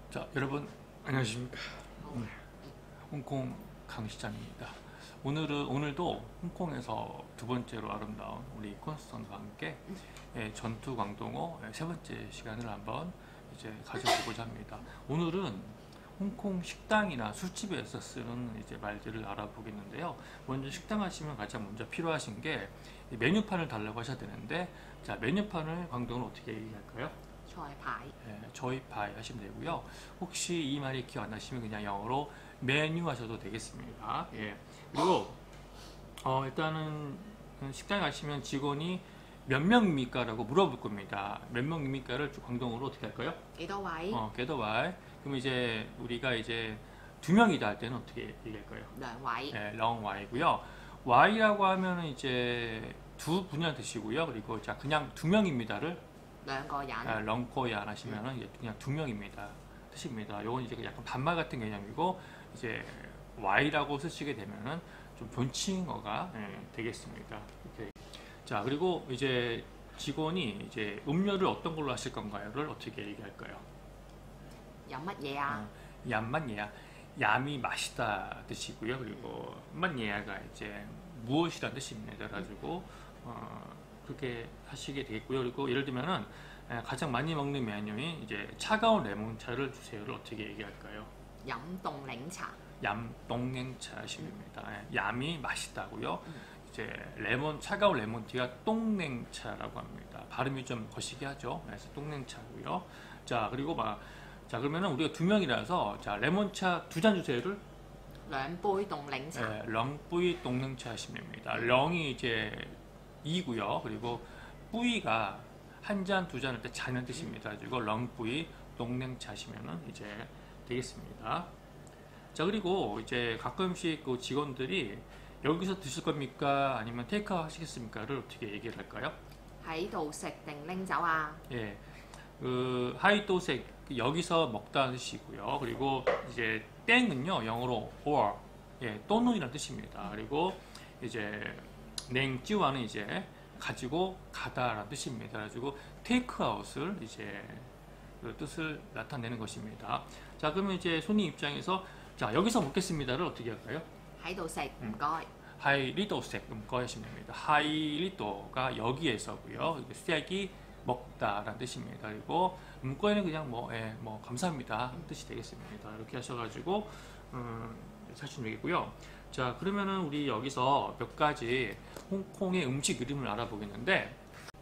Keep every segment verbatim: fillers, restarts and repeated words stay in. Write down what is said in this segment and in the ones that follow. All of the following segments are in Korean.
자, 여러분 안녕하십니까? 음, 홍콩 강시장입니다. 오늘은 오늘도 홍콩에서 두 번째로 아름다운 우리 콘스턴과 함께 예, 전투 광동어 예, 세 번째 시간을 한번 이제 가져보고자 합니다. 오늘은 홍콩 식당이나 술집에서 쓰는 이제 말들을 알아보겠는데요. 먼저 식당 하시면 가장 먼저 필요하신 게 메뉴판을 달라고 하셔야 되는데, 자, 메뉴판을 광동어로 어떻게 얘기할까요? 저의牌 예, 저희 파이 하시면 되고요. 혹시 이 말이 기억 안 나시면 그냥 영어로 메뉴 하셔도 되겠습니다. 예. 그리고 어, 일단은 식당에 가시면 직원이 몇 명입니까? 라고 물어볼 겁니다. 몇 명입니까를 광동어로 어떻게 할까요? 幾多位 어, 게더와이. 그럼 이제 우리가 이제 두 명이다 할 때는 어떻게 얘기할까요? 兩位 예, 렁와이고요. 와이라고 하면은 이제 두 분이란 뜻이고요. 그리고 자 그냥 두 명입니다를 兩個人 아, 렁코이 안 하시면은 이제 그냥 두 명입니다 뜻입니다. 요건 이제 약간 반말 같은 개념이고, 이제 Y라고 쓰시게 되면은 좀 존칭어가 예, 되겠습니다. 이렇게. 자, 그리고 이제 직원이 이제 음료를 어떤 걸로 하실 건가요를 어떻게 얘기할까요? 有乜嘢啊 어, 얌만예야, 얌이 맛있다 뜻이고요. 그리고 만예야가 이제 무엇이란 뜻입니다. 그래가지고 어, 그렇게 하시게 되겠고요. 그리고 예를 들면은 에, 가장 많이 먹는 메뉴인 이제 차가운 레몬차를 주세요를 어떻게 얘기할까요? 飲凍檸茶 얌똥냉차 하십니다. 예, 얌이 맛있다고요. 이제 레몬 차가운 레몬티가 똥냉차라고 합니다. 발음이 좀 거시기 하죠. 그래서 똥냉차고요. 자, 그리고 막 자 그러면은 우리가 두 명이라서 자 레몬차 두 잔 주세요를 兩杯凍檸茶 예, 렁뿌이 똥냉차 하시면 됩니다. 렁이 이제 이고요. 그리고 뿌이가 한 잔, 두 잔 할 때 잔을 뜻입니다. 그리고 렁뿌이 똥냉차 하시면은 이제 되겠습니다. 자, 그리고 이제 가끔씩 그 직원들이 여기서 드실 겁니까? 아니면 테이크아웃 하시겠습니까?를 어떻게 얘기를 할까요? 喺度食定拎走啊 예, 그 하이도색 여기서 먹다는 뜻이고요. 그리고 이제 땡은요 영어로 or, 예, 또는이라는 뜻입니다. 그리고 이제 냉찌와는 이제 가지고 가다라는 뜻입니다. 그래가지고 테이크아웃을 이제 그 뜻을 나타내는 것입니다. 자, 그러면 이제 손님 입장에서 자 여기서 먹겠습니다를 어떻게 할까요? 喺度食唔該 하이리도색 음거 하시면 됩니다. 하이리도가 여기에서고요. 색이 먹다라는 뜻입니다. 그리고 음거에는 그냥 뭐, 예, 뭐 감사합니다 뜻이 되겠습니다. 이렇게 하셔가지고 음, 사시면 되겠고요. 자, 그러면은 우리 여기서 몇 가지 홍콩의 음식 이름을 알아보겠는데,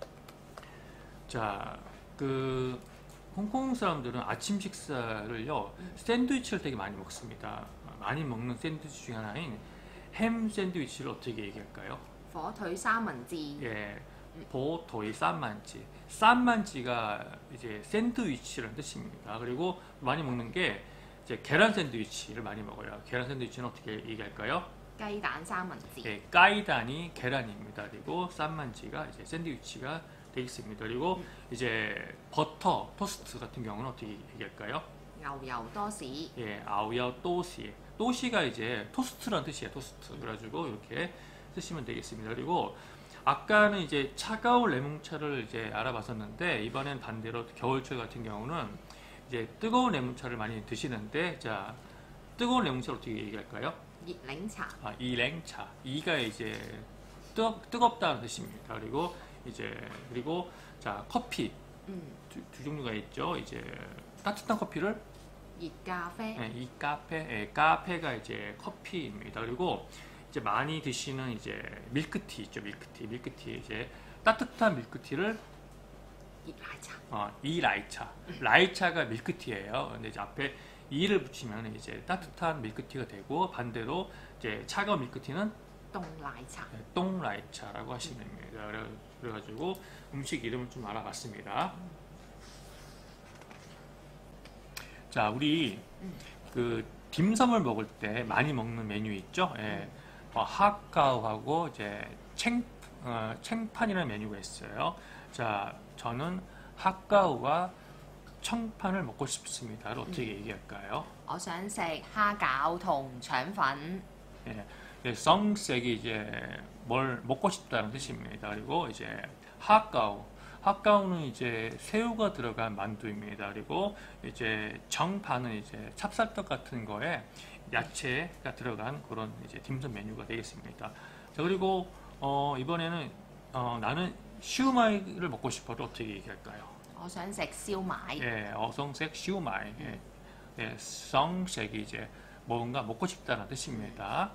자, 그 홍콩 사람들은 아침 식사를요 샌드위치를 되게 많이 먹습니다. 많이 먹는 샌드위치 중에 하나인 햄 샌드위치를 어떻게 얘기할까요? 火腿三文治 예, 보토이 쌈만지. 쌈만지가 이제 샌드위치라는 뜻입니다. 그리고 많이 먹는 게 이제 계란 샌드위치를 많이 먹어요. 계란 샌드위치는 어떻게 얘기할까요? 雞蛋三文治 예, 까이단이 계란입니다. 그리고 쌈만지가 이제 샌드위치가 되겠습니다. 그리고 이제 버터 토스트 같은 경우는 어떻게 얘기할까요? 牛油多士 예, 아우야 또시. 또시가 이제 토스트라는 뜻이에요. 토스트. 그래가지고 이렇게 쓰시면 되겠습니다. 그리고 아까는 이제 차가운 레몬차를 이제 알아봤었는데, 이번엔 반대로 겨울철 같은 경우는 이제 뜨거운 레몬차를 많이 드시는데, 자, 뜨거운 레몬차 어떻게 얘기할까요? 熱檸茶 아, 이랭차. 이가 이제 뜨, 뜨겁다는 뜻입니다. 그리고 이제 그리고 자 커피 음, 두, 두 종류가 있죠. 이제 따뜻한 커피를 熱咖啡 예, 이 카페, 예, 카페가 이제 커피입니다. 그리고 이제 많이 드시는 이제 밀크티 있죠. 밀크티, 밀크티 이제 따뜻한 밀크티를 熱奶茶 어, 이 라이차, 라이차가 밀크티예요. 근데 이제 앞에 이를 붙이면 이제 따뜻한 밀크티가 되고, 반대로 이제 차가운 밀크티는 凍奶茶 예, 똥 라이차라고 하시면 됩니다. 그래, 그래가지고 음식 이름을 좀 알아봤습니다. 자, 우리 그 딤섬을 먹을 때 많이 먹는 메뉴 있죠? 예. 어, 하카오하고 이제 챙, 어, 챙판이라는 메뉴가 있어요. 자, 저는 하카오와 청판을 먹고 싶습니다. 어떻게 얘기할까요? 我想食蝦餃同腸粉 예. 예, 성색이 이제 뭘 먹고 싶다는 뜻입니다. 그리고 이제 하카오, 핫가오는 이제 새우가 들어간 만두입니다. 그리고 이제 정파는 이제 찹쌀떡 같은 거에 야채가 들어간 그런 이제 딤섬 메뉴가 되겠습니다. 자, 그리고 어, 이번에는 어, 나는 시우마이를 먹고 싶어도 어떻게 얘기할까요? 我想食燒賣。 예, 어성색 시우마이. 예, 예, 성색이 이제 뭔가 먹고 싶다는 뜻입니다.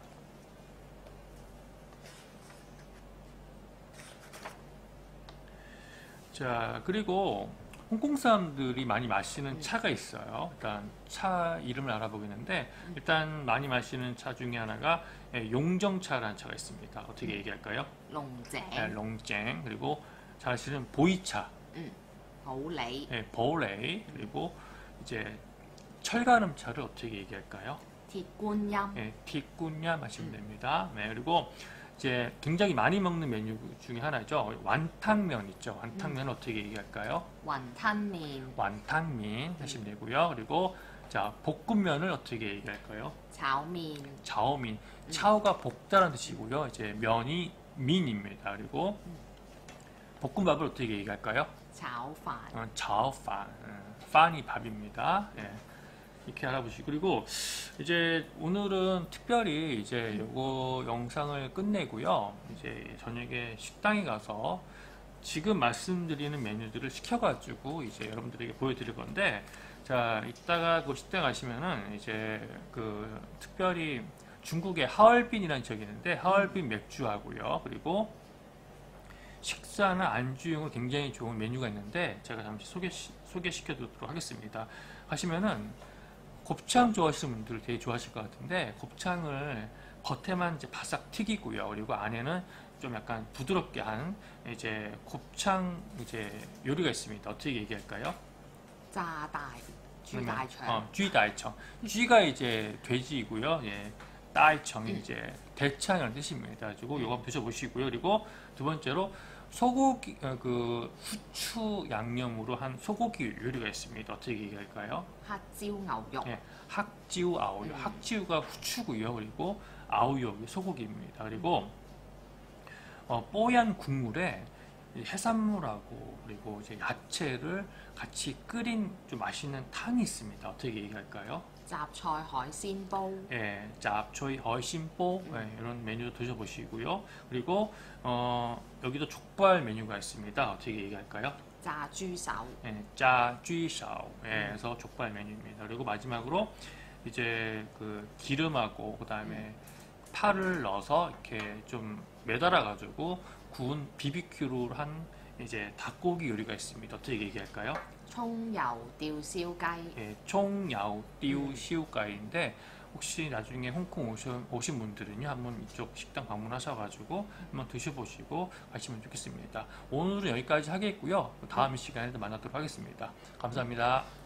자, 그리고 홍콩 사람들이 많이 마시는 차가 있어요. 일단 차 이름을 알아보겠는데, 일단 많이 마시는 차 중에 하나가 예, 용정차라는 차가 있습니다. 어떻게 얘기할까요? 龍井、 예, 롱쟁. 그리고 잘 아시는 보이차, 普洱、 예, 보레이. 그리고 이제 철가름차를 어떻게 얘기할까요? 鐵觀音、 예, 티꾸냐 마시면 됩니다. 네, 그리고 이제 굉장히 많이 먹는 메뉴 중에 하나죠. 완탕면 있죠. 완탕면 어떻게 얘기할까요? 雲吞麵、 완탕면 하시면 되고요. 그리고 자, 볶음면을 어떻게 얘기할까요? 炒面、 자오민. 차오가 볶다라는 뜻이고요. 이제 면이 민입니다. 그리고 볶음밥을 어떻게 얘기할까요? 炒飯、 어, 자오판. 음, 판이 밥입니다. 예. 이렇게 알아보시고, 그리고 이제 오늘은 특별히 이제 요거 영상을 끝내고요. 이제 저녁에 식당에 가서 지금 말씀드리는 메뉴들을 시켜가지고 이제 여러분들에게 보여드릴 건데, 자, 이따가 그 식당 가시면은 이제 그 특별히 중국의 하얼빈이라는 지역이 있는데, 하얼빈 맥주하고요. 그리고 식사나 안주용으로 굉장히 좋은 메뉴가 있는데, 제가 잠시 소개, 소개시켜 드리도록 하겠습니다. 가시면은 곱창 좋아하시는 분들 되게 좋아하실 것 같은데, 곱창을 겉에만 이제 바싹 튀기고요. 그리고 안에는 좀 약간 부드럽게 한 이제 곱창 이제 요리가 있습니다. 어떻게 얘기할까요? 炸大豬大腸、 어, 쥐다이청. 쥐가 이제 돼지이고요. 예. 다이청이 이제 대창이라는 뜻입니다. 가지고 요거 한번 드셔보시고요. 그리고 두 번째로 소고기 어, 그 후추 양념으로 한 소고기 요리가 있습니다. 어떻게 얘기할까요? 黑椒牛肉、 예, 학지우 아오유. 음. 학지우가 후추고요. 그리고 아오유 소고기입니다. 그리고 어, 뽀얀 국물에 이 해산물하고 그리고 이제 야채를 같이 끓인 좀 맛있는 탕이 있습니다. 어떻게 얘기할까요? 雜菜海鮮煲、 예, 잡초이 허심뽀 예, 이런 메뉴도 드셔보시고요. 그리고 어, 여기도 족발 메뉴가 있습니다. 어떻게 얘기할까요? 炸豬手、 예, 짜쥐샤오. 예, 그래서 족발 메뉴입니다. 그리고 마지막으로 이제 그 기름하고 그 다음에 파를 넣어서 이렇게 좀 매달아 가지고 구운 비비큐로 한 이제 닭고기 요리가 있습니다. 어떻게 얘기할까요? 葱油吊燒雞、 예, 총야오 띠우 시우가이인데 혹시 나중에 홍콩 오신, 오신 분들은요 한번 이쪽 식당 방문하셔가지고 한번 드셔보시고 가시면 좋겠습니다. 오늘은 여기까지 하겠고요. 다음 시간에도 만나도록 하겠습니다. 감사합니다.